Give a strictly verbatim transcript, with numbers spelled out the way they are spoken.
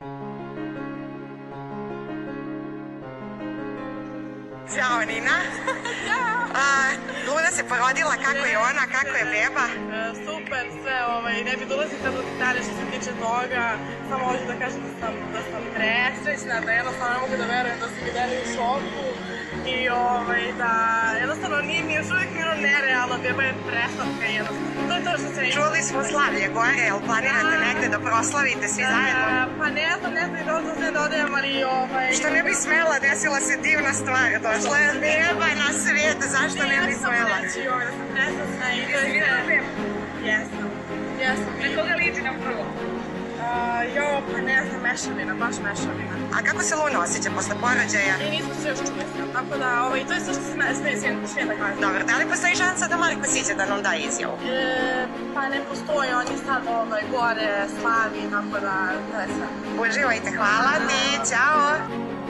Ćao Nina. Luna se porodila, kako je ona, kako je beba? Super, sve, ne bi dolazite do detalja što se tiče toga, samo hoću da kažem da sam presrećna, da jednostavno ne mogu da verujem da si videli u šoku i da jednostavno nije mi još uvijek bilo nerealno, beba je preslatka jednostavno. To je to što se ne... Čuli smo slavlje gore, jel planirate negde da proslavite svi zajedno? Pa ne znam, ne znam i da se da odem, ali ovaj... Što ne bi smela, desila se divna stvar, došla je beba na svijet, zašto ne bi smela? Ne, ja sam reći da sam presretna i da je... Jesam, jesam. Na koga liči nam prvo? Jo, pa ne znam, mešavina, baš mešavina. A kako se Luna osjeća posle porođaja? I nisam se još čuli s njom, tako da, to je sve što se smije da kažem. Dobro, da li postoji šansa da Marko siđe da nam da izjavu? Pa ne postoji, on je sad gore, slavi, tako da, to je sve. Uživajte, hvala ti, ćao!